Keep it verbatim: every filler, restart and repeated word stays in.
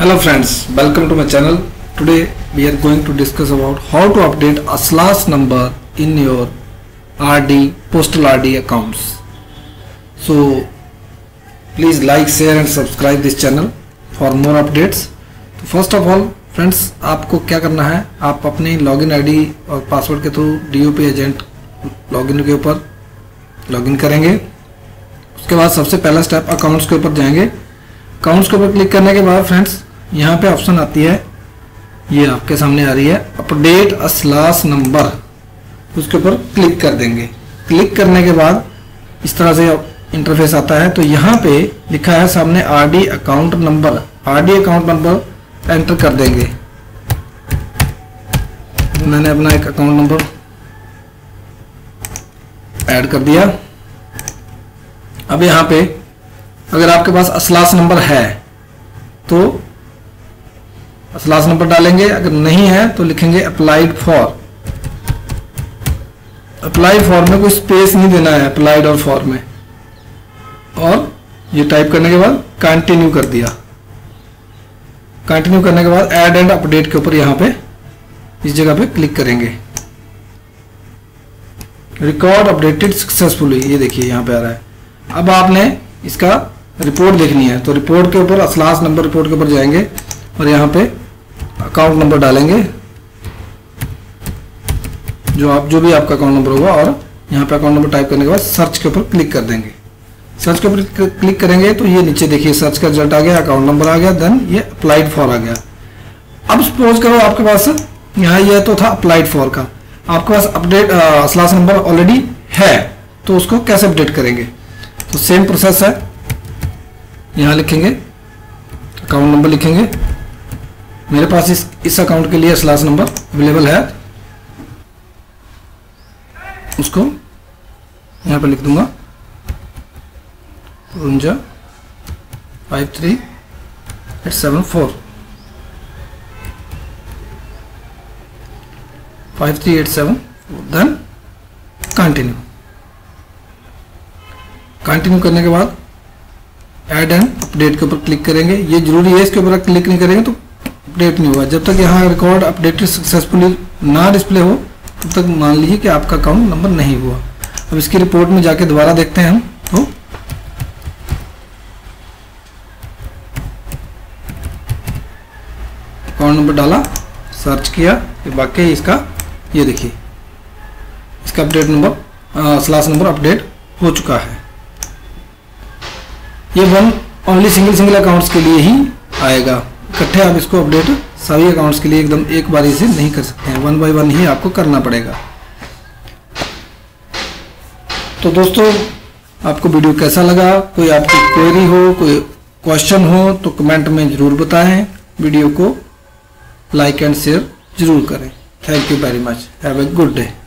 Hello friends, welcome to my channel. Today we are going to discuss about how to update a slash number in your R D, postal R D accounts. So please like, share and subscribe this channel for more updates. तो first of all friends, आपको क्या करना है, आप अपनी login ID और password के through DOP agent login के ऊपर लॉगिन करेंगे। उसके बाद सबसे पहला स्टेप अकाउंट्स के ऊपर जाएंगे। अकाउंट्स के ऊपर क्लिक करने के बाद फ्रेंड्स यहाँ पे ऑप्शन आती है, ये आपके सामने आ रही है अपडेट अ स्लैश नंबर, उसके ऊपर क्लिक कर देंगे। क्लिक करने के बाद इस तरह से इंटरफेस आता है। तो यहाँ पे लिखा है सामने RD account number, RD account number enter कर देंगे। मैंने अपना एक अकाउंट नंबर ऐड कर दिया। अब यहाँ पे अगर आपके पास स्लैश नंबर है तो स्लैश नंबर डालेंगे, अगर नहीं है तो लिखेंगे अप्लाइड फॉर। अप्लाई फॉर में कोई स्पेस नहीं देना है, अप्लाइड और फॉर में, और ये टाइप करने के बाद कंटिन्यू कर दिया। कंटिन्यू करने के बाद ऐड एंड अपडेट के ऊपर यहाँ पे इस जगह पे क्लिक करेंगे। रिकॉर्ड अपडेटेड सक्सेसफुली, ये देखिए यहाँ पे आ रहा है। अब आपने इसका रिपोर्ट देखनी है तो रिपोर्ट के ऊपर स्लैश नंबर रिपोर्ट के ऊपर जाएंगे और यहाँ पे अकाउंट नंबर डालेंगे, जो आप जो भी आपका अकाउंट नंबर होगा, और यहाँ पे अकाउंट नंबर टाइप करने के बाद सर्च के ऊपर क्लिक कर देंगे। सर्च के ऊपर क्लिक करेंगे तो ये नीचे देखिए सर्च का रिजल्ट आ गया, अकाउंट नंबर आ गया, देन ये अप्लाइड फॉर आ गया। अब सपोज करो आपके पास यहाँ ये तो था अप्लाइड फॉर का, आपके पास अपडेट स्लैश नंबर ऑलरेडी है, तो उसको कैसे अपडेट करेंगे? तो सेम प्रोसेस है। यहाँ लिखेंगे अकाउंट नंबर, लिखेंगे मेरे पास इस इस अकाउंट के लिए स्लैश नंबर अवेलेबल है, उसको यहाँ पर लिख दूंगा रुंजा five three eight seven four five three eight seven then continue. Continue करने के बाद ऐड एंड अपडेट के ऊपर क्लिक करेंगे। ये जरूरी है, इसके ऊपर क्लिक नहीं करेंगे तो अपडेट नहीं होगा। जब तक यहाँ रिकॉर्ड अपडेटेड सक्सेसफुली ना डिस्प्ले हो तब तक मान लीजिए कि आपका अकाउंट नंबर नहीं हुआ। अब इसकी रिपोर्ट में जाके दोबारा देखते हैं हम, तो अकाउंट नंबर डाला, सर्च किया, वाकई इसका ये देखिए इसका update number slash number update हो चुका है। ये one only single single accounts के लिए ही आएगा, इकट्ठे आप इसको अपडेट सभी अकाउंट्स के लिए एकदम एक बारी से नहीं कर सकते हैं, वन बाय वन ही आपको करना पड़ेगा। तो दोस्तों आपको वीडियो कैसा लगा? कोई आपकी क्वेरी हो, कोई क्वेश्चन हो तो कमेंट में जरूर बताएं। वीडियो को लाइक एंड शेयर जरूर करें। Thank you very much, have a good day.